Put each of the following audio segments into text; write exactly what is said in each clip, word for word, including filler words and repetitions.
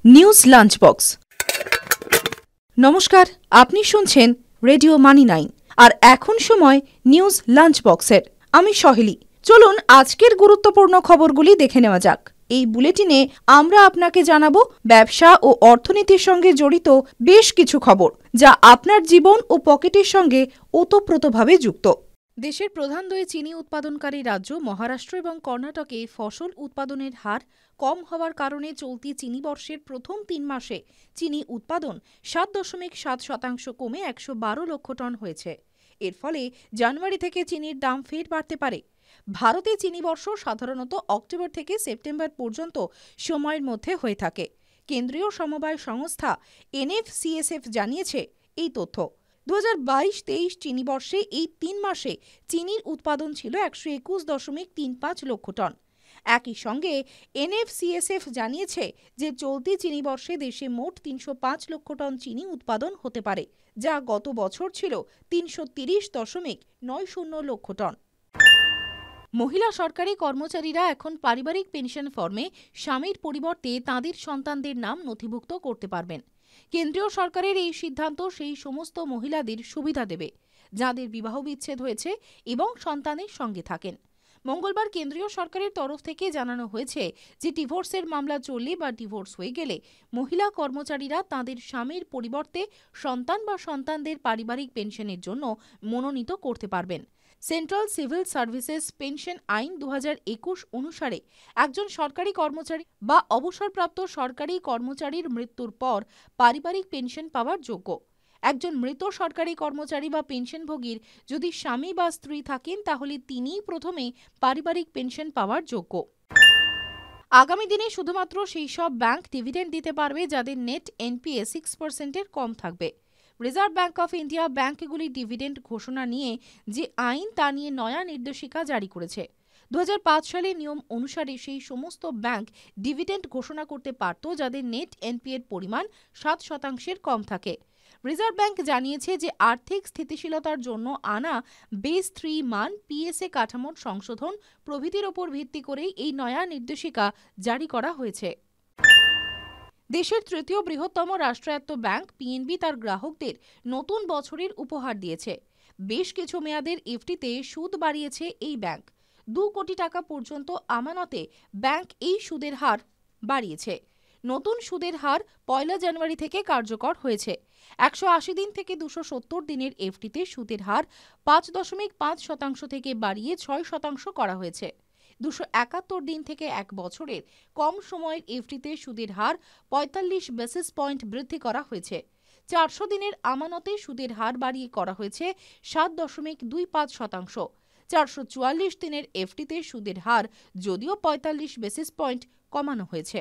News lunch box. নমস্কার, আপনি শুনছেন রেডিও মানি নাইন, আর এখন সময় নিউজ লাঞ্চ বক্সের। আমি সহেলি। চলুন আজকের গুরুত্বপূর্ণ খবরগুলি দেখে নেওয়া যাক। এই বুলেটিনে আমরা আপনাকে জানাবো ব্যবসা ও অর্থনীতির সঙ্গে জড়িত বেশ কিছু খবর, যা আপনার জীবন ও পকেটের সঙ্গে ওতপ্রোতভাবে যুক্ত। দেশের প্রধান দুই চিনি উৎপাদনকারী রাজ্য মহারাষ্ট্র এবং কর্ণাটকে ফসল উৎপাদনের হার কম হওয়ার কারণে চলতি চিনি বর্ষের প্রথম তিন মাসে চিনি উৎপাদন সাত দশমিক সাত শতাংশ কমে একশো বারো লক্ষ টন হয়েছে। এর ফলে জানুয়ারি থেকে চিনির দাম ফের বাড়তে পারে। ভারতে চিনি বর্ষ সাধারণত অক্টোবর থেকে সেপ্টেম্বর পর্যন্ত সময়ের মধ্যে হয়ে থাকে। কেন্দ্রীয় সমবায় সংস্থা N F C S F জানিয়েছে এই তথ্য। দু হাজার বাইশ তেইশ চিনি বর্ষে এই তিন মাসে চিনির উৎপাদন ছিল একশো একুশ দশমিক তিন পাঁচ লক্ষ টন। একই সঙ্গে N F C S F জানিয়েছে যে চলতি চিনি বর্ষে দেশে মোট তিনশো পাঁচ লক্ষ টন চিনি উৎপাদন হতে পারে, যা গত বছর ছিল তিনশো তিরিশ দশমিক নয় শূন্য লক্ষ টন। মহিলা সরকারি কর্মচারীরা এখন পারিবারিক পেনশন ফর্মে স্বামীর পরিবর্তে তাঁদের সন্তানদের নাম নথিভুক্ত করতে পারবেন। কেন্দ্রীয় সরকারের এই সিদ্ধান্ত সেই সমস্ত মহিলাদের সুবিধা দেবে যাদের বিবাহ বিচ্ছেদ হয়েছে এবং সন্তানের সঙ্গে থাকেন। মঙ্গলবার কেন্দ্রীয় সরকারের তরফ থেকে জানানো হয়েছে যে ডিভোর্সের মামলা চললে বা ডিভোর্স হয়ে গেলে মহিলা কর্মচারীরা তাঁদের স্বামীর পরিবর্তে সন্তান বা সন্তানদের পারিবারিক পেনশনের জন্য মনোনীত করতে পারবেন। সেন্ট্রাল সিভিল সার্ভিসেস পেনশন আইন দু হাজার একুশ অনুসারে একজন সরকারি কর্মচারী বা অবসরপ্রাপ্ত সরকারি কর্মচারীর মৃত্যুর পর পারিবারিক পেনশন পাওয়ার যোগ্য। একজন মৃত সরকারি কর্মচারী বা পেনশনভোগীর যদি স্বামী বা স্ত্রী থাকেন তাহলে তিনিই প্রথমে পারিবারিক পেনশন পাওয়ার যোগ্য। আগামী দিনে শুধুমাত্র সেই সব ব্যাংক ডিভিডেন্ড দিতে পারবে যাদের net N P A six পার্সেন্টের কম থাকবে। রিজার্ভ ব্যাংক অফ ইন্ডিয়া ব্যাংকগুলি ডিভিডেন্ড ঘোষণা নিয়ে যে আইন তা নিয়ে নয়া নির্দেশিকা জারি করেছে। দু হাজার পাঁচ সালের নিয়ম অনুসারে সেই সমস্ত ব্যাংক ডিভিডেন্ড ঘোষণা করতে পারত যাদের নেট এন পি এর পরিমাণ সাত শতাংশের কম থাকে। রিজার্ভ ব্যাংক জানিয়েছে যে আর্থিক স্থিতিশীলতার জন্য আনা বেস থ্রি মান পি এস এ কাঠামোর সংশোধন প্রভৃতির ওপর ভিত্তি করেই এই নয়া নির্দেশিকা জারি করা হয়েছে। দেশের তৃতীয় বৃহত্তম রাষ্ট্রায়ত্ত ব্যাংক পি এন বি তার গ্রাহকদের নতুন বছরের উপহার দিয়েছে। বেশ কিছু মেয়াদের এফডিতে সুদ বাড়িয়েছে এই ব্যাংক। দু কোটি টাকা পর্যন্ত আমানতে ব্যাংক এই সুদের হার বাড়িয়েছে। নতুন সুদের হার পয়লা জানুয়ারি থেকে কার্যকর হয়েছে। একশো আশি দিন থেকে দুশো সত্তর দিনের এফডিতে সুদের হার পাঁচ দশমিক পাঁচ শতাংশ থেকে বাড়িয়ে ছয় শতাংশ করা হয়েছে। দুশো একাত্তর দিন থেকে এক বছরের কম সময়ের এফডিতে সুদের হার পঁয়তাল্লিশ বেসিস পয়েন্ট বৃদ্ধি করা হয়েছে। চারশো দিনের আমানতে সুদের হার বাড়িয়ে করা হয়েছে সাত দশমিক দুই পাঁচ শতাংশ। চারশো চুয়াল্লিশ দিনের এফডিতে সুদের হার যদিও পঁয়তাল্লিশ বেসিস পয়েন্ট কমানো হয়েছে।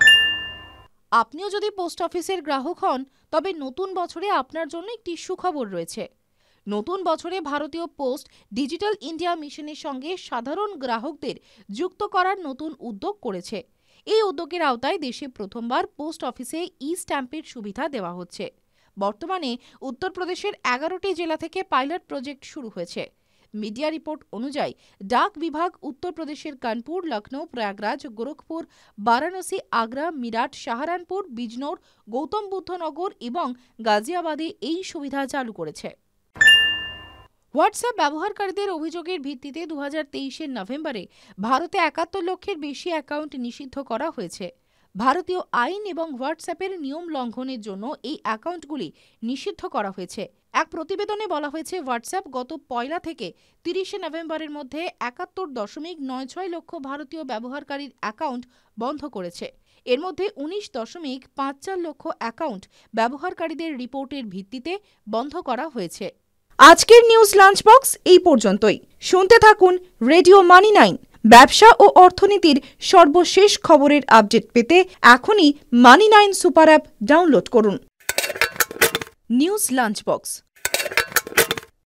আপনিও যদি পোস্ট অফিসের গ্রাহক হন তবে নতুন বছরে আপনার জন্য একটি সুখবর রয়েছে। নতুন বছরে ভারতীয় পোস্ট ডিজিটাল ইন্ডিয়া মিশনের সঙ্গে সাধারণ গ্রাহকদের যুক্ত করার নতুন উদ্যোগ করেছে। এই উদ্যোগের আওতায় দেশে প্রথমবার পোস্ট অফিসে ই স্ট্যাম্পের সুবিধা দেওয়া হচ্ছে। বর্তমানে উত্তরপ্রদেশের এগারোটি জেলা থেকে পাইলট প্রজেক্ট শুরু হয়েছে। মিডিয়া রিপোর্ট অনুযায়ী ডাক বিভাগ উত্তরপ্রদেশের কানপুর, লখনৌ, প্রয়াগরাজ, গোরখপুর, বারাণসী, আগ্রা, মিরাট, সাহারানপুর, বিজনোর, গৌতম বুদ্ধনগর এবং গাজিয়াবাদে এই সুবিধা চালু করেছে। হোয়াটসঅ্যাপ ব্যবহারকারীদের অভিযোগের ভিত্তিতে দু হাজার তেইশের নভেম্বরে ভারতে একাত্তর লক্ষের বেশি অ্যাকাউন্ট নিষিদ্ধ করা হয়েছে। ভারতীয় আইন এবং হোয়াটসঅ্যাপের নিয়ম লঙ্ঘনের জন্য এই অ্যাকাউন্টগুলি নিষিদ্ধ করা হয়েছে। এক প্রতিবেদনে বলা হয়েছে হোয়াটসঅ্যাপ গত পয়লা থেকে তিরিশে নভেম্বরের মধ্যে একাত্তর দশমিক নয় ছয় লক্ষ ভারতীয় ব্যবহারকারীর অ্যাকাউন্ট বন্ধ করেছে। এর মধ্যে উনিশ দশমিক পাঁচ চার লক্ষ অ্যাকাউন্ট ব্যবহারকারীদের রিপোর্টের ভিত্তিতে বন্ধ করা হয়েছে। আজকের নিউজ লাঞ্চ বক্স এই পর্যন্তই। শুনতে থাকুন রেডিও মানি নাইন। ব্যবসা ও অর্থনীতির সর্বশেষ খবরের আপডেট পেতে এখনই money nine super app download করুন। News lunch box.